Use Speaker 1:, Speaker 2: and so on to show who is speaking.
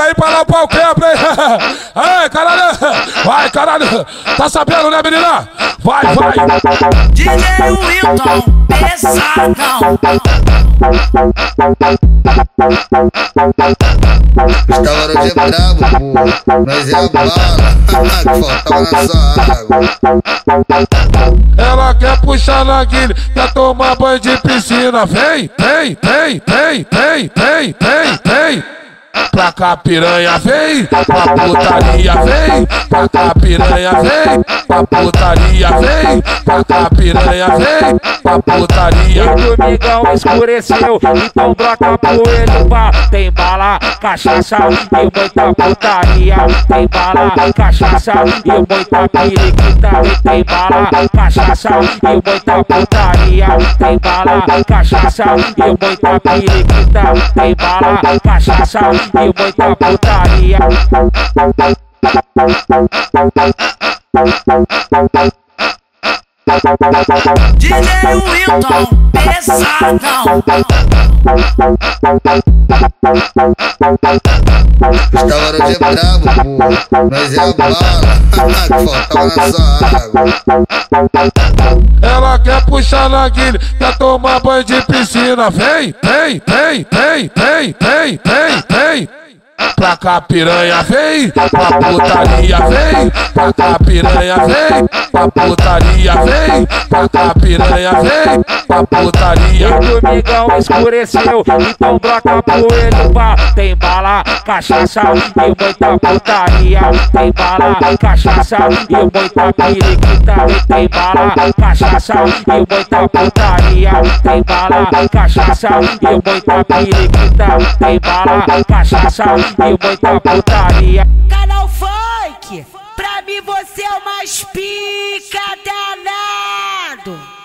Speaker 1: aí pra lá o pau quebra, hein? Ai, caralho! Vai, caralho! Tá sabendo, né, menina? Vai, vai!
Speaker 2: DJ Wilton, pesadão.
Speaker 3: Os camarões é brabo, pô. Nós é a bala que faltava na sua água.
Speaker 1: Ela quer puxar na guilha, quer tomar banho de piscina. Vem, vem, vem, vem, vem, vem, vem, vem. Pra cá piranha vem, pra putaria vem, pra cá piranha vem, pra putaria vem, pra cá piranha vem, pra putaria.
Speaker 4: O domingão escureceu, então broca pro ele, pá. Tem bala, cachaça e muita putaria. Tem bala, cachaça e muita periquita. Tem bala, cachaça e muita putaria. Tem bala, cachaça e muita periquita. Tem bala, cachaça e muita putaria.
Speaker 2: DJ Wilton, pesadão.
Speaker 3: Os camarões é brabo, pô. Nós é a bala que faltava na sua água.
Speaker 1: Ela quer puxar na guilha, quer tomar banho de piscina. Vem, vem, vem, vem, vem, vem, vem, vem. Pra cá piranha vem, pra putaria vem, pra cá piranha vem, pra putaria vem, pra cá piranha vem, pra putaria.
Speaker 4: O domingão escureceu, então broca pro ele, pá. Tem bala, cachaça e muita putaria. Tem bala, cachaça e muita periquita. Tem bala, cachaça e muita putaria. Tem bala, cachaça e muita periquita. Tem bala, cachaça e muita putaria.
Speaker 2: Canal Funk, pra mim você é o mais pica danado.